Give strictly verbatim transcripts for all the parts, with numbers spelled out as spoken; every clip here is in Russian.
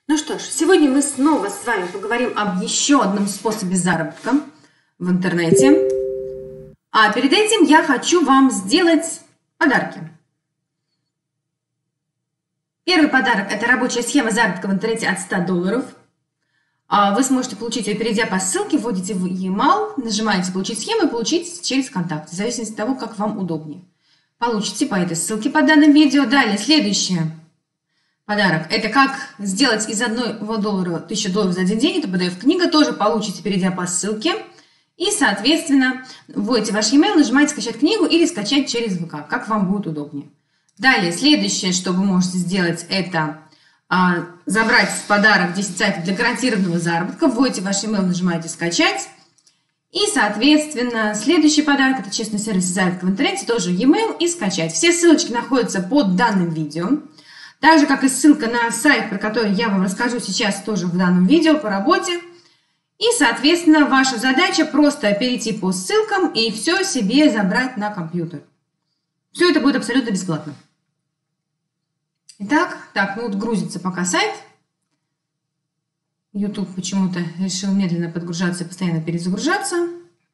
Ну что ж, сегодня мы снова с вами поговорим об еще одном способе заработка в интернете. А перед этим я хочу вам сделать подарки. Первый подарок – это рабочая схема заработка в интернете от ста долларов. Вы сможете получить ее, перейдя по ссылке, вводите в e-mail, нажимаете «Получить схему» и получить через ВКонтакте, в зависимости от того, как вам удобнее. Получите по этой ссылке под данным видео. Далее, следующее. Подарок. Это как сделать из одного доллара тысячу долларов за один день. Это пи ди эф-книга. Тоже получите, перейдя по ссылке. И, соответственно, вводите ваш e-mail, нажимаете «Скачать книгу» или скачать через ВК, как вам будет удобнее. Далее, следующее, что вы можете сделать, это а, забрать в подарок десять сайтов для гарантированного заработка. Вводите ваш e-mail, нажимаете «Скачать». И, соответственно, следующий подарок – это честный сервис заработка в интернете, тоже e-mail и скачать. Все ссылочки находятся под данным видео. Так же, как и ссылка на сайт, про который я вам расскажу сейчас тоже в данном видео по работе. И, соответственно, ваша задача просто перейти по ссылкам и все себе забрать на компьютер. Все это будет абсолютно бесплатно. Итак, так, ну вот грузится пока сайт. YouTube почему-то решил медленно подгружаться и постоянно перезагружаться.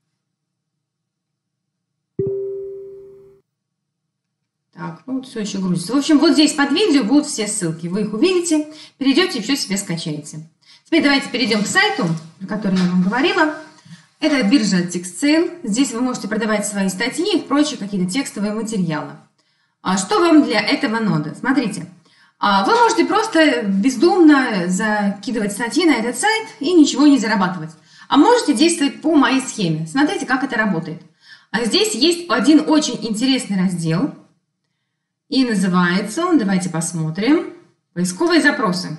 Так, ну вот все еще грузится. В общем, вот здесь под видео будут все ссылки. Вы их увидите, перейдете и все себе скачаете. Теперь давайте перейдем к сайту, про который я вам говорила. Это биржа TextSale. Здесь вы можете продавать свои статьи и прочие какие-то текстовые материалы. А что вам для этого надо? Смотрите. Вы можете просто бездумно закидывать статьи на этот сайт и ничего не зарабатывать. А можете действовать по моей схеме. Смотрите, как это работает. А здесь есть один очень интересный раздел. И называется он, давайте посмотрим, поисковые запросы.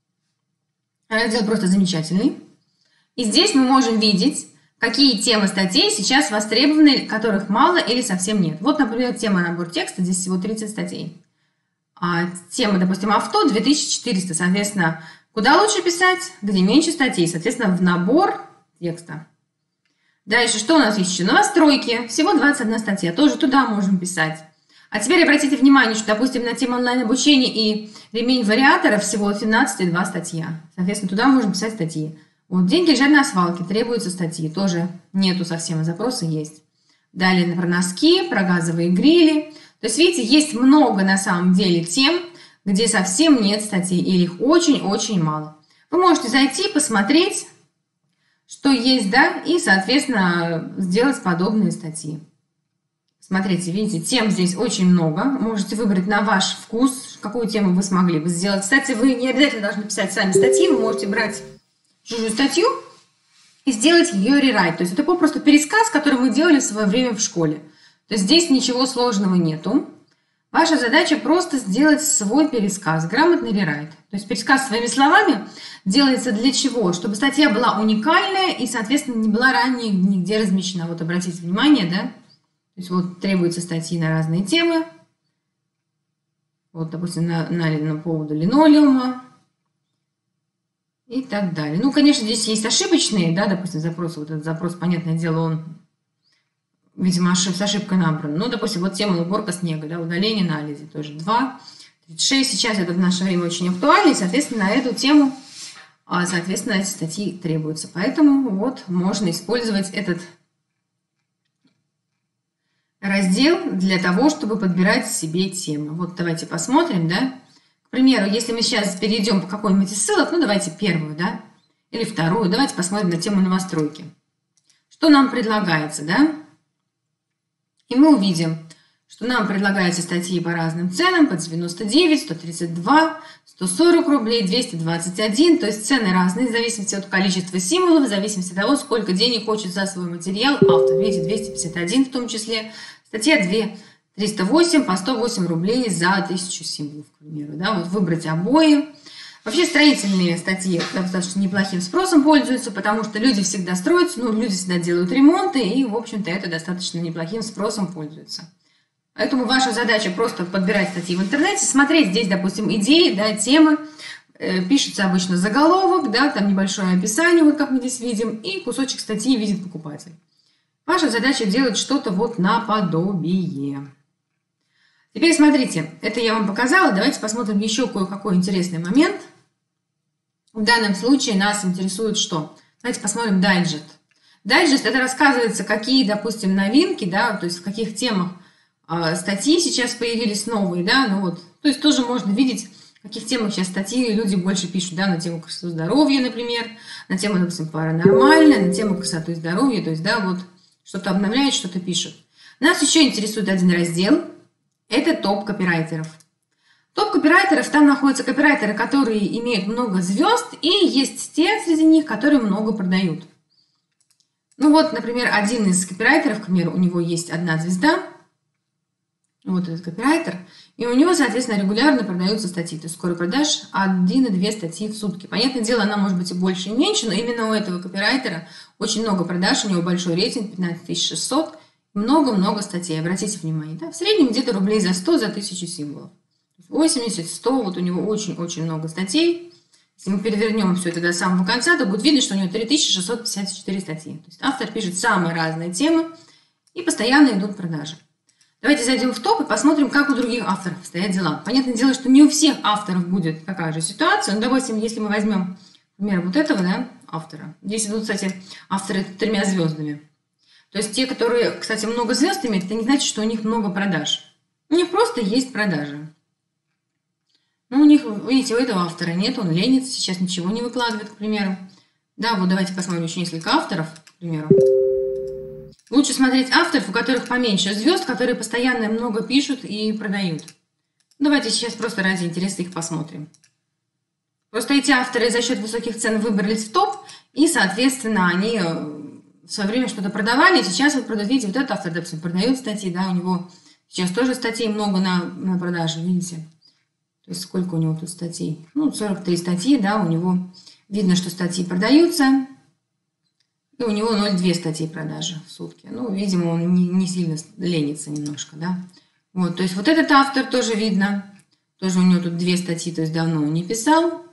Раздел просто замечательный. И здесь мы можем видеть, какие темы статей сейчас востребованы, которых мало или совсем нет. Вот, например, тема набор текста, здесь всего тридцать статей. А тема, допустим, авто две тысячи четыреста, соответственно, куда лучше писать, где меньше статей, соответственно, в набор текста. Дальше, что у нас есть еще? Новостройки, всего двадцать одна статья, тоже туда можем писать. А теперь обратите внимание, что, допустим, на тему онлайн-обучения и ремень вариаторов всего семнадцать и две статья. Соответственно, туда можем писать статьи. Вот, деньги лежат на свалке, требуются статьи. Тоже нету совсем, запросы есть. Далее про носки, про газовые грили. То есть, видите, есть много на самом деле тем, где совсем нет статей, или их очень-очень мало. Вы можете зайти, посмотреть, что есть, да, и, соответственно, сделать подобные статьи. Смотрите, видите, тем здесь очень много. Можете выбрать на ваш вкус, какую тему вы смогли бы сделать. Кстати, вы не обязательно должны писать сами статьи, вы можете брать чужую статью и сделать ее рерайт. То есть это попросту пересказ, который мы делали в свое время в школе. То есть здесь ничего сложного нету. Ваша задача просто сделать свой пересказ, грамотный рерайт. То есть пересказ своими словами делается для чего? Чтобы статья была уникальная и, соответственно, не была ранее нигде размещена. Вот обратите внимание, да? То есть вот требуются статьи на разные темы. Вот, допустим, на, на, на поводу линолеума и так далее. Ну, конечно, здесь есть ошибочные, да, допустим, запросы. Вот этот запрос, понятное дело, он, видимо, ошиб, с ошибкой набран. Ну, допустим, вот тема уборка снега, да, удаление на Ализе, тоже два, тридцать шесть. Сейчас это в наше время очень актуально, и, соответственно, на эту тему, соответственно, эти статьи требуются. Поэтому вот можно использовать этот раздел для того, чтобы подбирать себе темы. Вот давайте посмотрим, да. К примеру, если мы сейчас перейдем по какой-нибудь из ссылок, ну давайте первую, да, или вторую, давайте посмотрим на тему новостройки. Что нам предлагается, да? И мы увидим, что нам предлагаются статьи по разным ценам, по девяносто девять, сто тридцать два, сто сорок рублей, двести двадцать один. То есть цены разные в зависимости от количества символов, в зависимости от того, сколько денег хочет за свой материал автор. Видите, двести пятьдесят один в том числе. Статья две, триста восемь, по сто восемь рублей за тысячу символов, к примеру. Да? Вот выбрать обои. Вообще строительные статьи достаточно неплохим спросом пользуются, потому что люди всегда строятся, ну, люди всегда делают ремонты, и, в общем-то, это достаточно неплохим спросом пользуется. Поэтому ваша задача просто подбирать статьи в интернете, смотреть здесь, допустим, идеи, да, темы. Э, пишется обычно заголовок, да, там небольшое описание, вот как мы здесь видим, и кусочек статьи видит покупатель. Ваша задача делать что-то вот наподобие. Теперь смотрите, это я вам показала. Давайте посмотрим еще кое-какой интересный момент. В данном случае нас интересует что? Давайте посмотрим дайджест. Дайджест — это рассказывается, какие, допустим, новинки, да, то есть в каких темах э, статьи сейчас появились новые, да, ну вот. То есть тоже можно видеть, в каких темах сейчас статьи люди больше пишут, да, на тему красоты и здоровья, например, на тему, допустим, паранормальной, на тему красоты и здоровья, то есть, да, вот что-то обновляют, что-то пишут. Нас еще интересует один раздел, это топ копирайтеров. Топ копирайтеров, там находятся копирайтеры, которые имеют много звезд, и есть те среди них, которые много продают. Ну вот, например, один из копирайтеров, к примеру, у него есть одна звезда, вот этот копирайтер, и у него, соответственно, регулярно продаются статьи, то есть скоро продаж один и две статьи в сутки. Понятное дело, она может быть и больше, и меньше, но именно у этого копирайтера очень много продаж, у него большой рейтинг, пятнадцать тысяч шестьсот, много-много статей, обратите внимание, да? В среднем где-то рублей за сто, за тысячу символов. восемьдесят, сто, вот у него очень-очень много статей. Если мы перевернем все это до самого конца, то будет видно, что у него три тысячи шестьсот пятьдесят четыре статьи. То есть автор пишет самые разные темы, и постоянно идут продажи. Давайте зайдем в топ и посмотрим, как у других авторов стоят дела. Понятное дело, что не у всех авторов будет такая же ситуация. Ну, допустим, если мы возьмем, например, вот этого, да, автора. Здесь идут, кстати, авторы тремя звездами. То есть те, которые, кстати, много звезд имеют, это не значит, что у них много продаж. У них просто есть продажи. Ну, у них, видите, у этого автора нет, он ленится, сейчас ничего не выкладывает, к примеру. Да, вот давайте посмотрим еще несколько авторов, к примеру. Лучше смотреть авторов, у которых поменьше звезд, которые постоянно много пишут и продают. Давайте сейчас просто ради интереса их посмотрим. Просто эти авторы за счет высоких цен выбрались в топ, и, соответственно, они в свое время что-то продавали, и сейчас вот продают, видите, вот этот автор, допустим, продает статьи, да, у него сейчас тоже статей много на, на продаже, видите. То есть сколько у него тут статей? Ну, сорок три статьи, да, у него видно, что статьи продаются. И у него ноль целых две статьи продажи в сутки. Ну, видимо, он не, не сильно ленится немножко, да. Вот, то есть вот этот автор тоже видно. Тоже у него тут две статьи, то есть давно он не писал.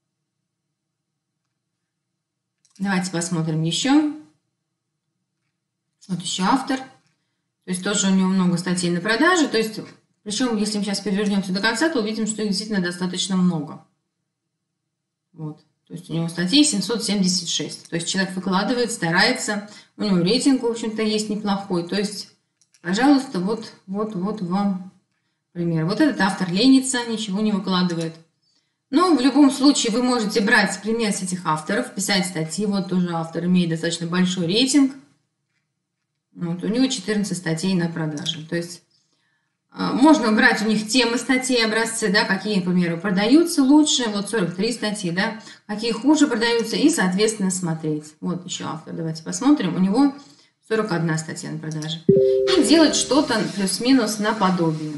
Давайте посмотрим еще. Вот еще автор. То есть тоже у него много статей на продаже. То есть... Причем, если мы сейчас перевернемся до конца, то увидим, что их действительно достаточно много. Вот. То есть у него статей семьсот семьдесят шесть. То есть человек выкладывает, старается. У него рейтинг, в общем-то, есть неплохой. То есть, пожалуйста, вот, вот, вот вам пример. Вот этот автор ленится, ничего не выкладывает. Но в любом случае вы можете брать пример с этих авторов, писать статьи. Вот тоже автор имеет достаточно большой рейтинг. Вот, у него четырнадцать статей на продаже. То есть можно брать у них темы статей, образцы, да, какие, к примеру, продаются лучше, вот сорок три статьи, да, какие хуже продаются, и, соответственно, смотреть. Вот еще автор, давайте посмотрим, у него сорок одна статья на продаже. И делать что-то плюс-минус наподобие.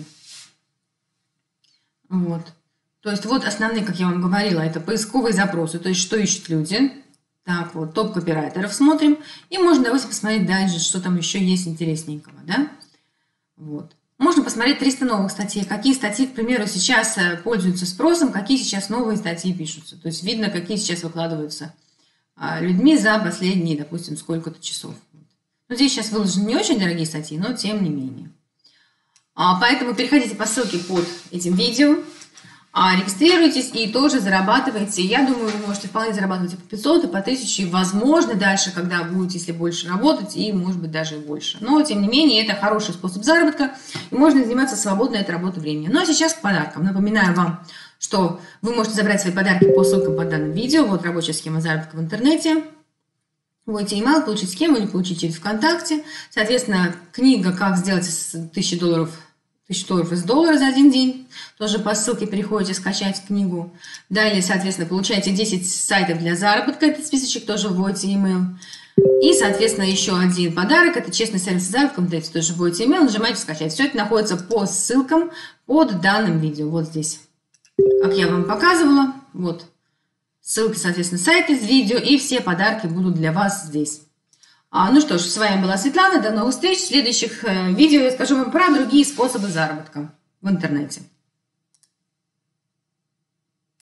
Вот. То есть вот основные, как я вам говорила, это поисковые запросы, то есть что ищут люди. Так, вот, топ копирайтеров смотрим. И можно, давайте посмотреть дальше, что там еще есть интересненького, да. Вот. Можно посмотреть триста новых статей, какие статьи, к примеру, сейчас пользуются спросом, какие сейчас новые статьи пишутся. То есть видно, какие сейчас выкладываются людьми за последние, допустим, сколько-то часов. Но здесь сейчас выложены не очень дорогие статьи, но тем не менее. Поэтому переходите по ссылке под этим видео, регистрируйтесь и тоже зарабатывайте. Я думаю, вы можете вполне зарабатывать и по пятьсот, и по тысяче, и, возможно, дальше, когда будете, если больше работать, и, может быть, даже и больше. Но, тем не менее, это хороший способ заработка, и можно заниматься свободной от работы времени. Ну, а сейчас к подаркам. Напоминаю вам, что вы можете забрать свои подарки по ссылкам под данным видео. Вот рабочая схема заработка в интернете. Вводите email, получить схему или получить через ВКонтакте. Соответственно, книга «Как сделать с тысячи долларов тысячу долларов из доллара за один день». Тоже по ссылке переходите скачать книгу. Далее, соответственно, получаете десять сайтов для заработка. Этот списочек тоже вводите email. И, соответственно, еще один подарок. Это честный сервис заработка. Давайте тоже вводите email, нажимаете скачать. Все это находится по ссылкам под данным видео. Вот здесь. Как я вам показывала. Вот. Ссылки, соответственно, сайты с видео. И все подарки будут для вас здесь. А, ну что ж, с вами была Светлана. До новых встреч. В следующих э, видео я скажу вам про другие способы заработка в интернете.